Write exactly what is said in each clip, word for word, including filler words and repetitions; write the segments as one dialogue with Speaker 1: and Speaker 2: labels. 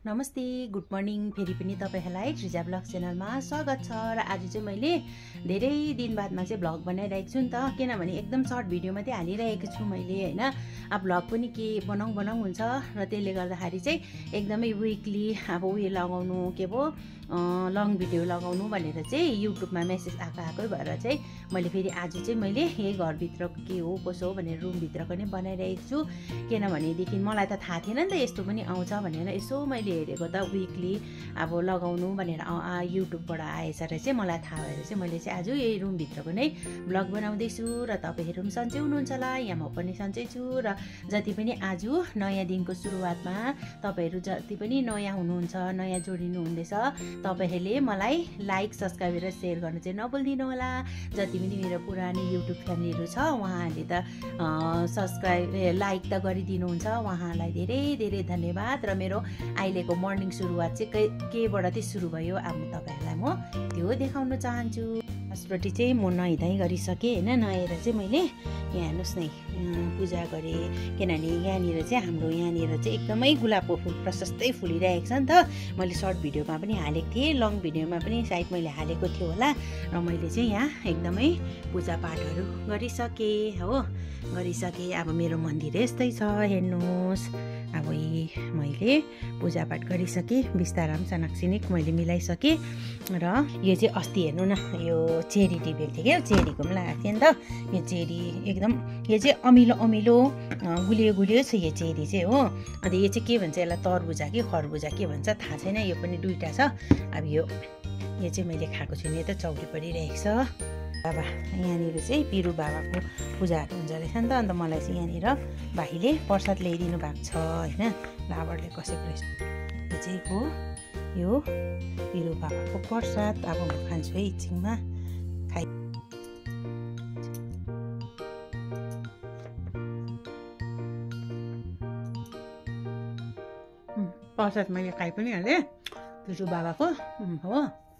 Speaker 1: नमस्ते good morning फेरि पनि तपाईहरुलाई रिजा ब्लग च्यानलमा स्वागत छ। र आज चाहिँ मैले धेरै दिन बादमा चाहिँ ब्लग बनाइरहेको छु नि त, किनभने एकदम सर्ट भिडियो मात्रै हालिरहेको छु मैले हैन। अब ब्लग पनि के बनाउँ बनाउँ हुन्छ र त्यसले गर्दाखेरि चाहिँ एकदमै विकली अब उयो लगाउनु के भो लङ भिडियो लगाउनु भनेर चाहिँ युट्युबमा मेसेज आएको आएकै भएर चाहिँ मैले फेरि आज चाहिँ मैले यही घरभित्र के हो कसो हो भनेर रुमभित्रको नै बनाइरहेको छु। किनभनेदेखि मलाई त थाहा थिएन नि त यस्तो पनि आउँछ भनेर, यसो मैले हेरेको त विकली अब लगाउनु भनेर युट्युबबाट आएछ र चाहिँ मलाई थाहा भएर चाहिँ मैले चाहिँ आज यही रुमभित्रको नै ब्लग बनाउँदैछु र तपाईँहरू पनि सन्चै हुनुहुन्छ होला, यहाँ म पनि सन्चै छु। र जति पनि आज नयाँ दिनको सुरुवातमा तपाईँहरू जति पनि नयाँ हुनुहुन्छ, नयाँ जोडिनु हुँदैछ, तपाईँहरूले मलाई लाइक सब्सक्राइब र सेयर गर्न चाहिँ नभुलिदिनु होला। जति पनि मेरो पुरानो युट्युब फ्यामिलीहरू छ उहाँहरूले त सब्सक्राइब लाइक त गरिदिनुहुन्छ, उहाँलाई धेरै धेरै धन्यवाद। र मेरो अहिलेको मर्निङ सुरुवात चाहिँ के केबाट चाहिँ सुरु भयो अब तपाईँहरूलाई म त्यो देखाउन चाहन्छु। फर्स्टपट्टि चाहिँ म नुहाइधुवाइ गरिसकेँ होइन, नुहाएर चाहिँ मैले यहाँ हेर्नुहोस् न पूजा गरेँ। किनभने यहाँनिर चाहिँ हाम्रो यहाँनिर चाहिँ एकदमै गुलाबको फुल प्रशस्तै फुलिरहेको छ नि त। मैले सर्ट भिडियोमा पनि हालेको थिएँ, लङ भिडियोमा पनि सायद मैले हालेको थियो होला। र मैले चाहिँ यहाँ एकदमै पूजापाठहरू गरिसकेँ हो, गरिसकेँ। अब मेरो मन्दिर यस्तै छ हेर्नुहोस्। अब यी मैले पूजापाठ गरिसकेँ, बिस्ताराम सनाक्सिनिक मैले मिलाइसकेँ। र यो चाहिँ अस्ति हेर्नु न, यो चेरी टिपेको थिएँ क्या, चेरीको पनि लगाएको थिएँ नि त। यो चेरी एकदम यो चाहिँ अमिलो अमिलो गुलियो गुलियो छ यो चेरी चाहिँ हो। अन्त यो चाहिँ के भन्छ यसलाई, तरबुजा कि खरबुजा के भन्छ थाहा छैन, यो पनि दुईवटा छ। अब यो यो चाहिँ मैले खाएको छुइनँ, त चौकी परिरहेको छ। बाबा यहाँनिर चाहिँ पिरु बाबाको पूजाहरू हुन्छ रहेछ नि त। अन्त मलाई चाहिँ यहाँनिर भाइले प्रसाद ल्याइदिनु भएको छ होइन, लाबरले कसेको रहेछ। यो चाहिँ हो यो पिरु बाबाको प्रसाद। अब म खान्छु है एकछिनमा खाइ। प्रसाद मैले खाइ पनि हालेँ पिरु बाबाको हो।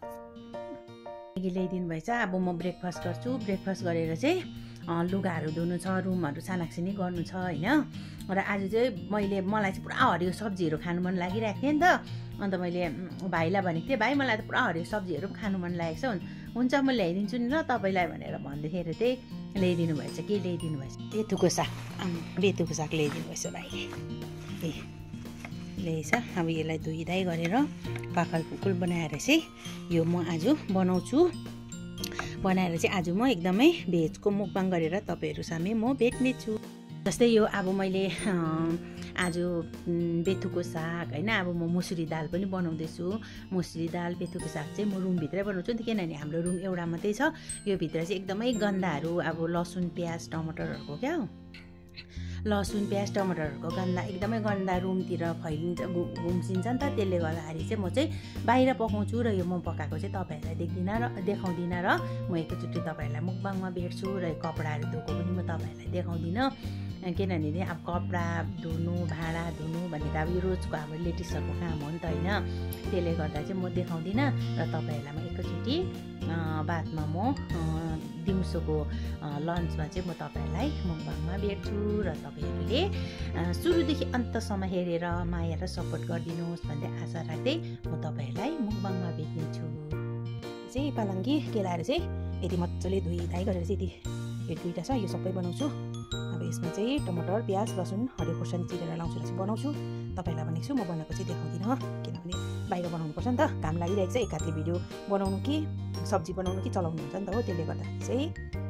Speaker 1: ल्याइदिनु भएछ। अब म ब्रेकफास्ट गर्छु, ब्रेकफास्ट गरेर चाहिँ लुगाहरू धुनु छ, रुमहरू सानाक्सिनी गर्नु छ होइन। र आज चाहिँ मैले मलाई चाहिँ पुरा हरियो सब्जीहरू खानु मन लागिरहेको थियो नि त। अन्त मैले भाइलाई भनेको थिएँ, भाइ मलाई त पुरा हरियो सब्जीहरू पनि खानु मन लागेको छ, हुन्छ म ल्याइदिन्छु नि ल तपाईँलाई भनेर भन्दाखेरि चाहिँ ल्याइदिनु भएछ। के ल्याइदिनु भएछ? बेथुको साग, बेथुको साग ल्याइदिनु भएछ भाइले। ए ल्याएछ। अब यसलाई धुइधाइ गरेर पाखल पुकुल बनाएर चाहिँ यो म आज बनाउँछु। बनाएर चाहिँ आज म एकदमै भेजको मुकबाङ गरेर तपाईँहरू सामु म भेट्नेछु। जस्तै यो अब मैले आज बेथुको साग होइन, अब म मुसुरी दाल पनि बनाउँदैछु। मुसुरी दाल बेथुको साग चाहिँ म रुमभित्रै बनाउँछु नि त, किनभने हाम्रो रुम एउटा मात्रै छ। यो भित्र चाहिँ एकदमै गन्धाहरू अब लसुन प्याज टमाटरहरूको क्या लसुन प्याज टमाटरहरूको गन्धा एकदमै गन्धा रुमतिर फैलिन्छ घुम्सिन्छ नि त। त्यसले गर्दाखेरि चाहिँ म चाहिँ बाहिर पकाउँछु र यो म पकाएको चाहिँ तपाईँहरूलाई देख्दिनँ र देखाउँदिनँ। र म एकैचोटि तपाईँहरूलाई मुकबाङमा भेट्छु र कपडाहरू धोएको पनि म तपाईँहरूलाई देखाउँदिनँ। किनभने अब कपडा धुनु भाँडा धुनु भनेको अब यो रोजको अब लेडिसहरूको काम हो नि त होइन। त्यसले गर्दा चाहिँ म देखाउँदिनँ र तपाईँहरूलाई म एकैचोटि बादमा म दिउँसोको लन्चमा चाहिँ म तपाईँहरूलाई मुकबाङमा भेट्छु। र तपाईँहरूले सुरुदेखि अन्तसम्म हेरेर माया र सपोर्ट गरिदिनुहोस् भन्दै आशा राख्दै म तपाईँहरूलाई मुकबाङमा भेट्नेछु। चाहिँ पालङ्गी केलाएर चाहिँ यति मजाले धुइधाइ गरेर चाहिँ यति यो दुईवटा छ, यो सबै बनाउँछु। अब यसमा चाहिँ टमाटर प्याज लसुन हरियो खोर्सानी चिरेर लाउँछु र चाहिँ बनाउँछु। तपाईँलाई भनेको छु म बनाएको चाहिँ देखाउँदिनँ, किनभने बाहिर बनाउनुपर्छ नि त, काम लागिरहेको छ। एकातिर भिडियो बनाउनु कि सब्जी बनाउनु कि चलाउनु हुन्छ नि त हो। त्यसले गर्दा चाहिँ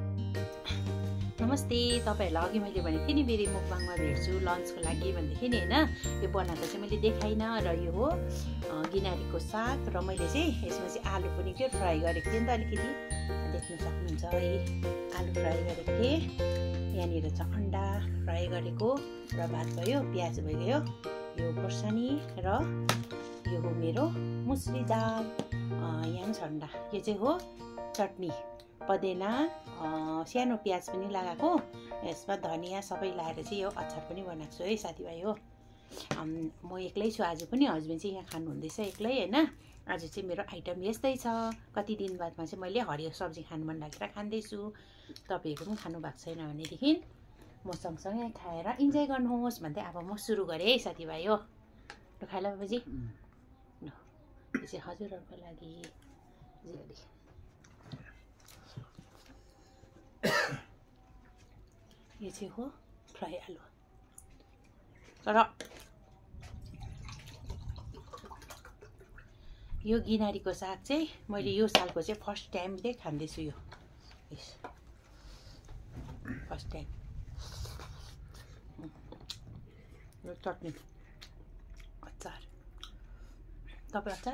Speaker 1: नमस्ते, तपाईँहरूलाई अघि मैले भनेको थिएँ नि फेरि मुकबाङमा भेट्छु लन्चको लागि भनेदेखि नि होइन। यो बनाएको चाहिँ मैले देखाइनँ। र यो हो गिनारीको साग र मैले चाहिँ यसमा चाहिँ आलु पनि के फ्राई गरेको थिएँ नि त, अलिकति देख्न सक्नुहुन्छ है। आलु फ्राई गरेको थिएँ, यहाँनिर छ अन्डा फ्राई गरेको र भात भयो, प्याज भइगयो, यो खोर्सानी र यो हो मेरो मुसुरी दाल, यहाँ छ अन्डा। यो चाहिँ हो चटनी पदेना सानो प्याज पनि लगाएको, यसमा धनियाँ सबै लगाएर चाहिँ यो अचार पनि बनाएको छु है साथीभाइ हो। म एक्लै छु आज पनि, हस्बेन्ड चाहिँ यहाँ खानुहुँदैछ एक्लै होइन। आज चाहिँ मेरो आइटम यस्तै छ। कति दिन बादमा चाहिँ मैले हरियो सब्जी खानु मन लागेर खाँदैछु। तपाईँहरू पनि खानु भएको छैन भनेदेखि म सँगसँगै खाएर इन्जोय गर्नुहोस् भन्दै अब म सुरु गरेँ है साथीभाइ हो। ल खाइला बाबाजी ल यो चाहिँ हजुरहरूको लागि झोली यो चाहिँ हो फ्राई आलु तर यो गिनारीको साग चाहिँ मैले यो सालको चाहिँ फर्स्ट टाइम चाहिँ खाँदैछु यो फर्स्ट टाइम यो चटनी अचार तपाईँ अचार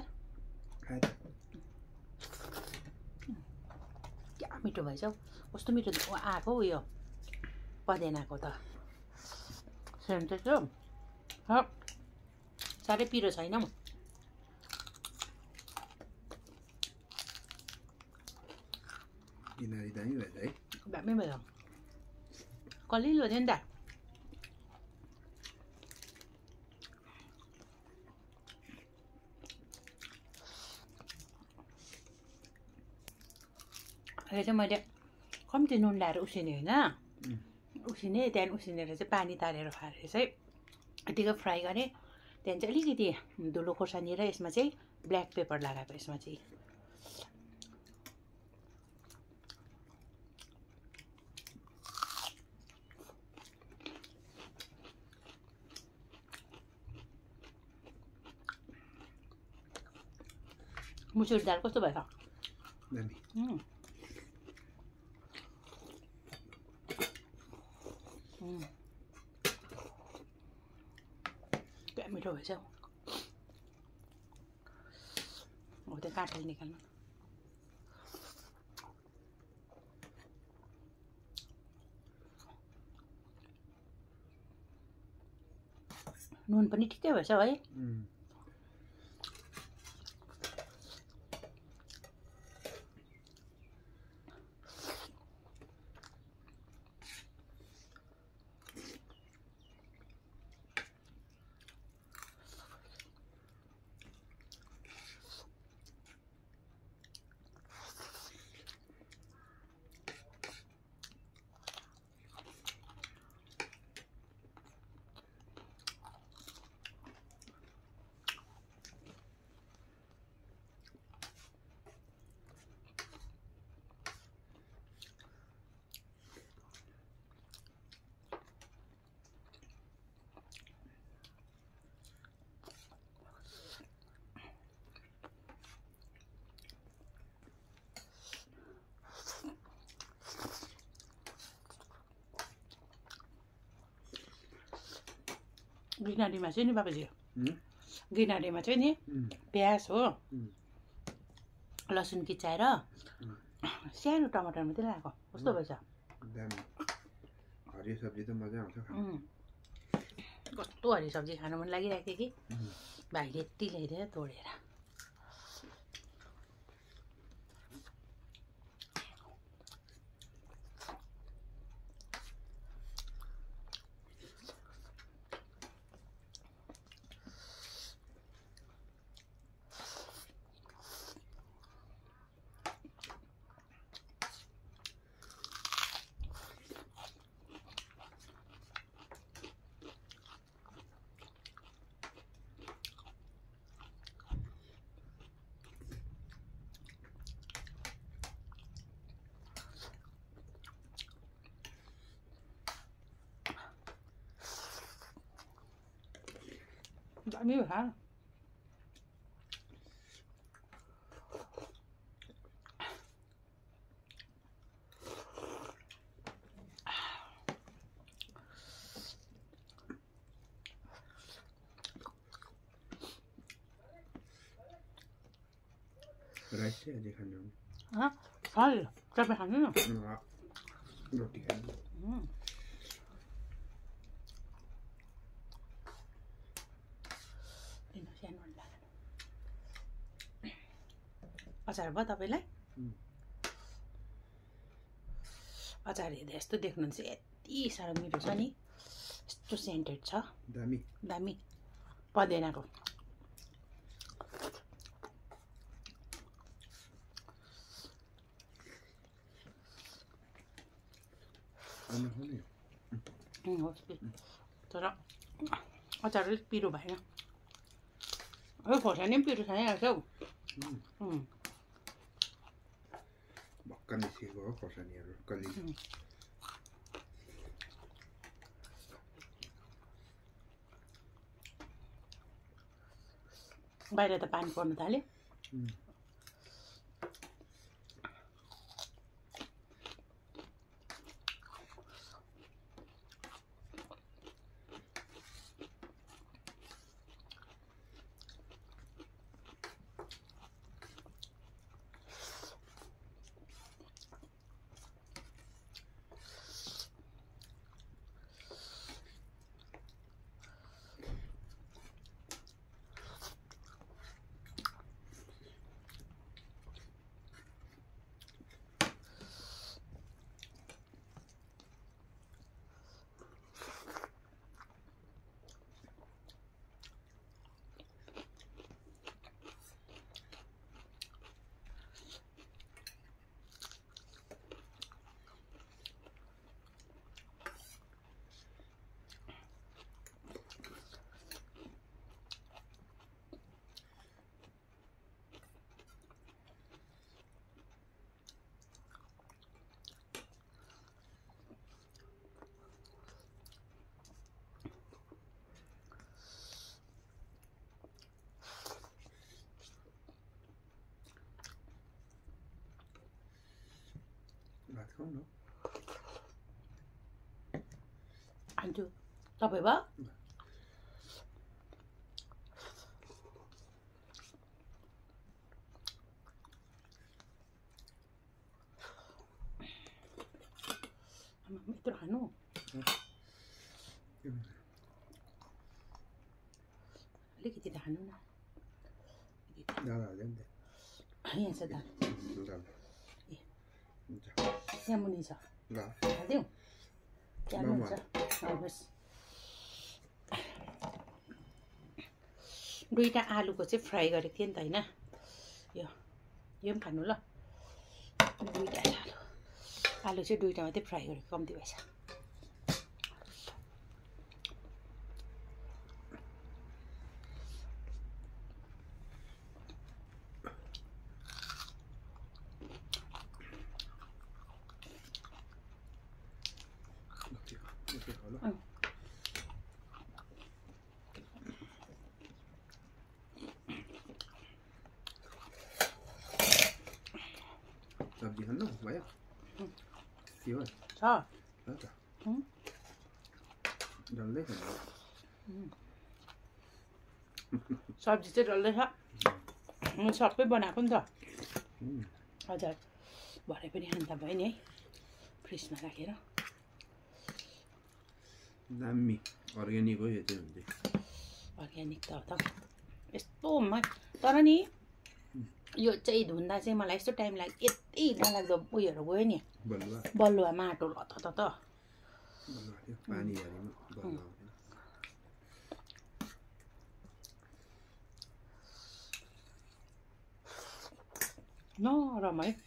Speaker 1: क्या मिठो भएछ हौ कस्तो मिठो आएको हौ यो पदेनाको त सेन्ट चाहिँ साह्रै पिरो छैन
Speaker 2: गिनारी दामी भएछ है
Speaker 1: दामी भयो कलिलो थियो नि त अहिले चाहिँ मैले कम्ती नुन ल्याएर उसिने होइन उसिने त्यहाँदेखि उसिनेर चाहिँ पानी तारेर फालेर चाहिँ यतिकै फ्राई गरेँ त्यहाँदेखि चाहिँ अलिकति धुलो खोर्सानी र यसमा चाहिँ ब्ल्याक पेपर लगाएको यसमा चाहिँ मुसुरी दाल कस्तो भयो क्या मिठो भएछ हौ हो त्यो काँठाले निकाल्नु नुन पनि ठिकै भएछ है गिनारीमा चाहिँ नि बाबाजी गिनारीमा चाहिँ नि प्याज हो लसुन किचाएर सानो टमाटर मात्रै लगाएको कस्तो भएछ
Speaker 2: हरियो सब्जी त मजा आउँछ
Speaker 1: कस्तो हरियो सब्जी खानु मन लागिरहेको थियो कि भाइले यति ल्याइदिएर तोडेर दामी भयो
Speaker 2: राइस चाहिँ अझै खानु
Speaker 1: तपाईँ खानु न
Speaker 2: रोटी खानु
Speaker 1: अचार भयो तपाईँलाई अचार हेर्दा यस्तो देख्नुहुन्छ यति साह्रो मिठो छ नि यस्तो सेन्टेड छ
Speaker 2: दामी
Speaker 1: दामी पदेनाको तर अचार अलिक पिरो भएन यो खोर्सानी पनि पिरो खाइहाल्छ हौ।
Speaker 2: भक्क निस्केको हो खोर्सानीहरू कलि।
Speaker 1: बाहिर त पानी पर्नु थाल्यो।
Speaker 2: भात खाऊ न।
Speaker 1: खान्छु। तपाईँ भयो? यत्रो खानु? अलिकति त खानु न।
Speaker 2: दाल हाल्यो नि त।
Speaker 1: यहाँ छ दाल।
Speaker 2: दाल।
Speaker 1: यहाँ मुनि छ।
Speaker 2: ल।
Speaker 1: हालिदिउँ? क्या हुन्छ? हवस्। दुईवटा आलुको चाहिँ फ्राई गरेको थिएँ नि त होइन? यो यो पनि खानु ल। दुईवटा आलु आलु चाहिँ दुईवटा मात्रै फ्राई गरेको कम्ती भएछ।
Speaker 2: सब्जी खानु भयो? के हो?
Speaker 1: छ
Speaker 2: छ त। डल्लै खानु।
Speaker 1: सब्जी चाहिँ डल्लै छ। म सबै बनाएको नि त। हजुर भरे पनि खानु त भयो नि है फ्रिजमा राखेर।
Speaker 2: दामी अर्ग्यानिक हो यो चाहिँ हुन्छ।
Speaker 1: अर्ग्यानिक त हो त यस्तो मा तर नि यो चाहिँ धुँदा चाहिँ मलाई यस्तो टाइम लाग्यो। यति नलाग्दो उयोहरू गयो नि
Speaker 2: बलुवा
Speaker 1: बलुवा माटो लत त त
Speaker 2: पानी हालेमा बलुवा
Speaker 1: नरम है।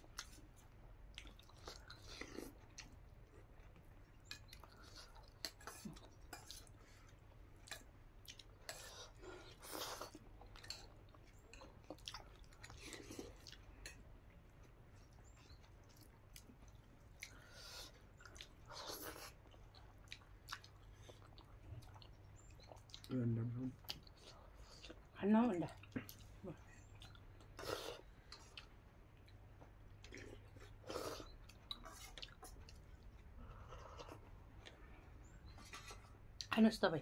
Speaker 1: खानु भन्दा खानुहोस् तपाईँ।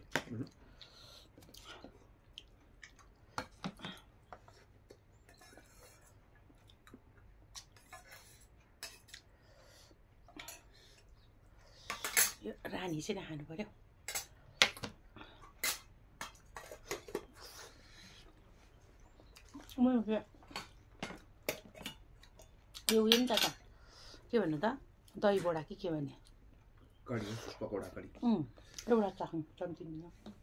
Speaker 1: यो रानी चाहिँ नखानु पर्यो। यो उयो नि त त के भन्नु त दही बोडा कि के भन्ने
Speaker 2: कडी पकौडा कडी
Speaker 1: एउटा चाख्नु चम्चिनु।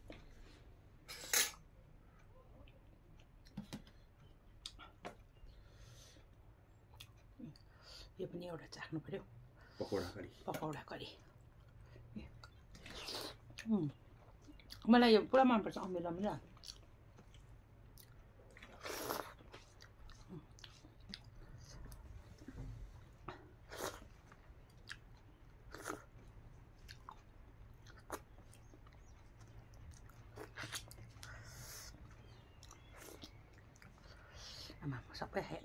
Speaker 1: यो पनि एउटा चाख्नु पर्यो
Speaker 2: पकौडा कडी
Speaker 1: पकौडा कडी। मलाई यो पुरा मनपर्छ अमिलो अमिलो। आमा सबै खाएँ।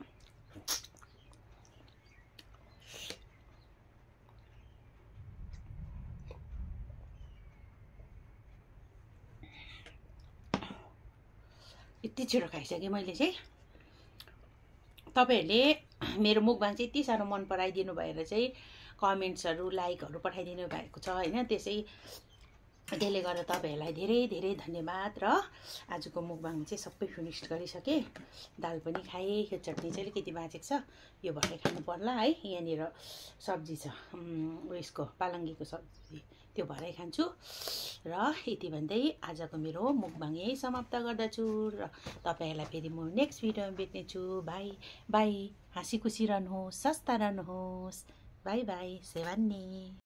Speaker 1: यति छिटो खाइसकेँ मैले चाहिँ। तपाईँहरूले मेरो मुखबाङ चाहिँ यति साह्रो मन पराइदिनु भएर चाहिँ कमेन्ट्सहरू लाइकहरू पठाइदिनु भएको छ होइन। त्यसै त्यसले गर्दा तपाईँहरूलाई धेरै धेरै धन्यवाद। र आजको मुखबाङ चाहिँ सबै फिनिस गरिसकेँ। दाल पनि खाएँ, यो चटनी चाहिँ अलिकति बाँचेको छ, यो भरै खानु पर्ला है। यहाँनिर सब्जी छ उयसको पालङ्गीको सब्जी, त्यो भरै खान्छु। र यति भन्दै आजको मेरो मुखबाङ यही समाप्त गर्दछु र तपाईँहरूलाई फेरि म नेक्स्ट भिडियोमा भेट्नेछु। By by. हाँसी खुसी रहनुहोस्, स्वस्थ रहनुहोस्। Bye bye. सेवान्ने।